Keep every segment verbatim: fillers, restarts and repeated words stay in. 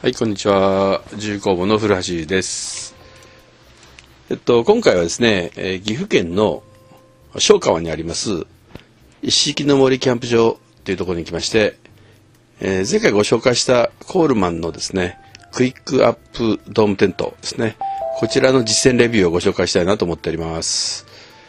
はい、こんにちは。重工房の古橋です。えっと、今回はですね、えー、岐阜県の庄川にあります一色の森キャンプ場というところに来まして、えー、前回ご紹介したコールマンのですね、クイックアップドームテントですね、こちらの実践レビューをご紹介したいなと思っております。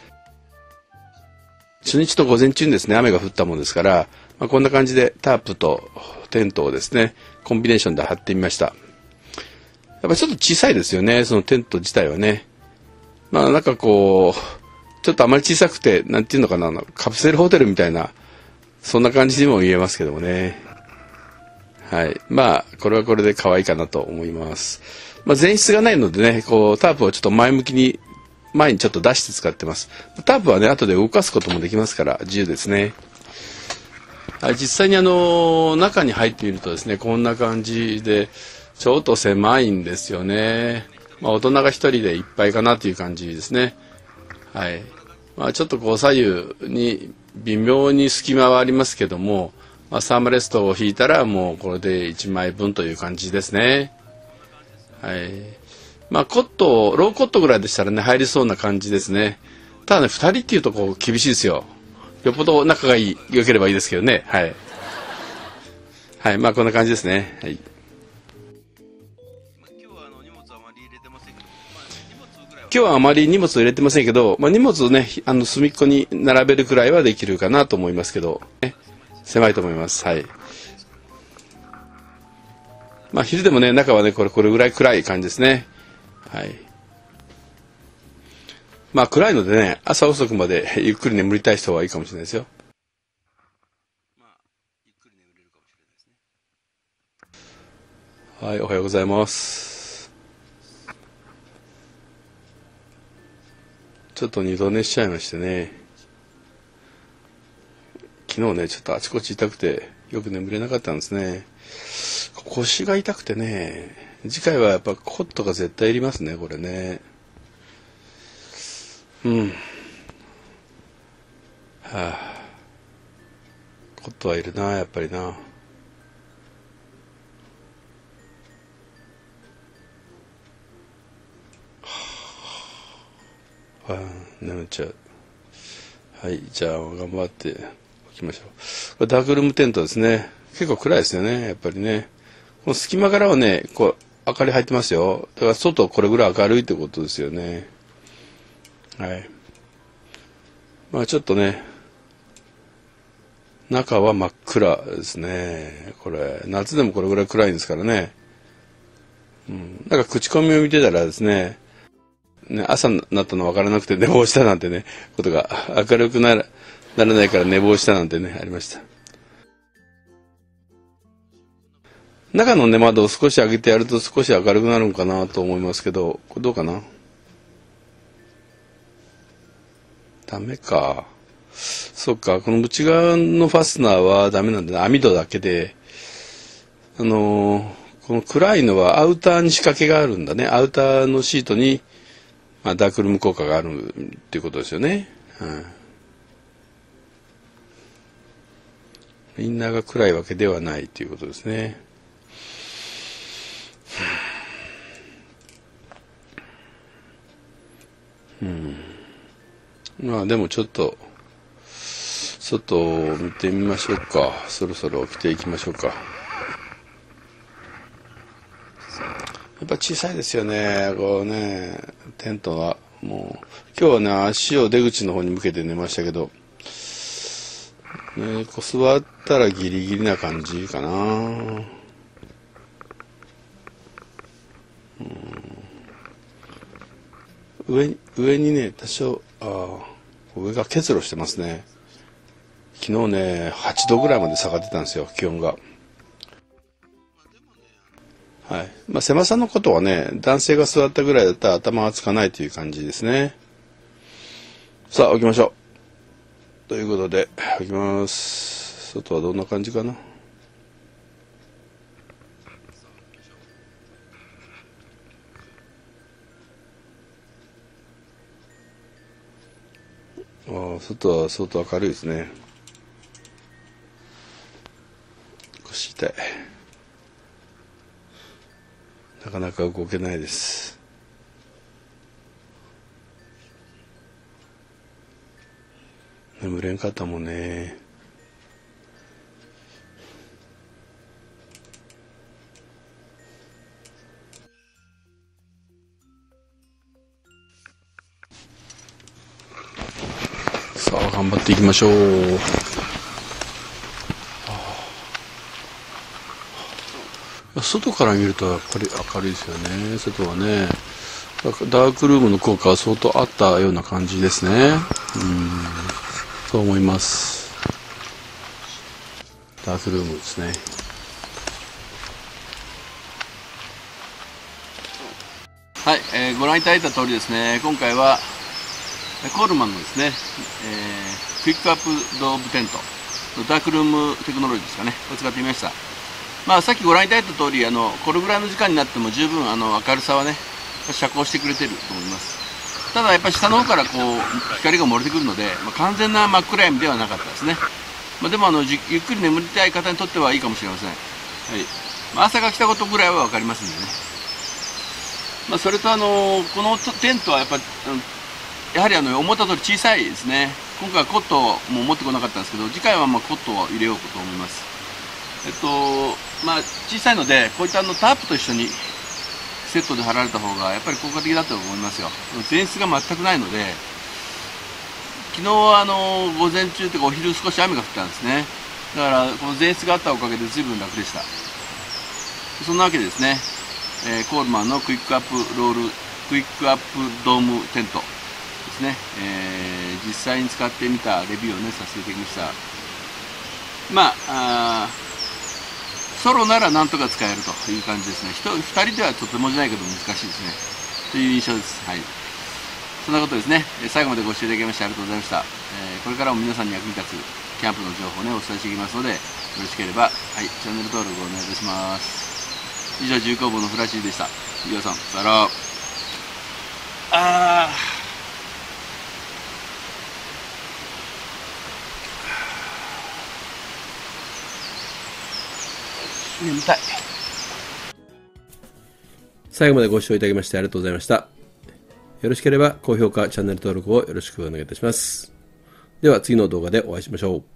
初日と午前中にですね、雨が降ったものですから、まあ、こんな感じでタープとテントをですね、コンビネーションで張ってみました。やっぱりちょっと小さいですよね、そのテント自体はね。まあなんかこう、ちょっとあまり小さくて、なんていうのかな、カプセルホテルみたいな、そんな感じにも見えますけどもね。はい。まあ、これはこれで可愛いかなと思います。まあ前室がないのでね、こう、タープをちょっと前向きに、前にちょっと出して使ってます。タープはね、後で動かすこともできますから、自由ですね。実際にあの中に入ってみるとですね、こんな感じでちょっと狭いんですよね。まあ、大人が一人でいっぱいかなという感じですね。はい。まあ、ちょっとこう左右に微妙に隙間はありますけども、まあ、サーマレストを引いたらもうこれでいちまいぶんという感じですね。はい。まあコット、ローコットぐらいでしたらね入りそうな感じですね。ただね、ふたりっていうとこう厳しいですよ。よっぽど仲がいい、良ければいいですけどね。はい。はい、まあこんな感じですね。はい。今日はあまり荷物を入れてませんけど、まあ、荷物をね、あの隅っこに並べるくらいはできるかなと思いますけど、ね、狭いと思います。はい。まあ昼でもね、中はね、これ、これぐらい暗い感じですね。はい。まあ暗いのでね、朝遅くまでゆっくり眠りたい人はいいかもしれないですよ。はい、おはようございます。ちょっと二度寝しちゃいましてね。昨日ね、ちょっとあちこち痛くて、よく眠れなかったんですね。腰が痛くてね、次回はやっぱコットが絶対いりますね、これね。うん。はあ。コットはいるな、やっぱりな。はあ、眠っちゃう。はい、じゃあ頑張って起きましょう。これダークルームテントですね。結構暗いですよね、やっぱりね。この隙間からはね、こう、明かり入ってますよ。だから外これぐらい明るいってことですよね。はい。まあちょっとね、中は真っ暗ですね。これ、夏でもこれぐらい暗いんですからね。うん、なんか口コミを見てたらですね、ね、朝になったの分からなくて寝坊したなんてね、ことが明るくならならないから寝坊したなんてね、ありました。中のね、窓を少し開けてやると少し明るくなるのかなと思いますけど、これどうかな？ダメか。そっか、この内側のファスナーはダメなんだね。網戸だけで。あのー、この暗いのはアウターに仕掛けがあるんだね。アウターのシートに、まあ、ダークルーム効果があるっていうことですよね。うん、インナーが暗いわけではないということですね。うん。まあでもちょっと外を見てみましょうか。そろそろ起きていきましょうか。やっぱ小さいですよね。こうね、テントはもう今日はね、足を出口の方に向けて寝ましたけど、ね、こう座ったらギリギリな感じかな。上に上にね、多少、あ上が結露してますね。昨日ね、はちどぐらいまで下がってたんですよ、気温が。はい。まあ、狭さのことはね、男性が座ったぐらいだったら頭がつかないという感じですね。さあ、起きましょう。ということで、起きます。外はどんな感じかな。ああ、外は相当明るいですね。腰痛い。 なかなか動けないです。眠れんかったもんね。さあ頑張っていきましょう。外から見るとやっぱり明るいですよね。外はね、ダークルームの効果は相当あったような感じですね。うん、そう思います。ダークルームですね。はい、えー、ご覧いただいた通りですね、今回はコールマンのですね、えー、クイックアップドームテントダークルームテクノロジーですかね、これ使ってみました。まあ、さっきご覧いただいた通り、あのこれぐらいの時間になっても十分あの明るさはね遮光してくれてると思います。ただやっぱり下の方からこう光が漏れてくるので、まあ、完全な真っ暗闇ではなかったですね。まあ、でもあのじゆっくり眠りたい方にとってはいいかもしれません。はい、まあ、朝が来たことぐらいは分かりますんでね。まあ、それとあのこのテントはやっぱやはりあの思った通り小さいですね。今回はコットも持ってこなかったんですけど、次回はまあコットを入れようと思います。えっとまあ、小さいのでこういったあのタープと一緒にセットで貼られた方がやっぱり効果的だと思いますよ。前室が全くないので、昨日はあの午前中というかお昼少し雨が降ったんですね。だからこの前室があったおかげで随分楽でした。そんなわけでですね、えー、コールマンのクイックアップロールクイックアップドームテントですね、えー、実際に使ってみたレビューをねさせていただきました。まあ、あソロならなんとか使えるという感じですね。ふたりではとてもじゃないけど難しいですねという印象です。はい、そんなことですね。最後までご視聴いただきましてありがとうございました。えー、これからも皆さんに役に立つキャンプの情報をねお伝えしていきますので、よろしければ、はい、チャンネル登録をお願いいたします。以上、重工房のフラッシュでした。皆さんさよなら。あー眠たい。最後までご視聴いただきましてありがとうございました。よろしければ高評価、チャンネル登録をよろしくお願いいたします。では次の動画でお会いしましょう。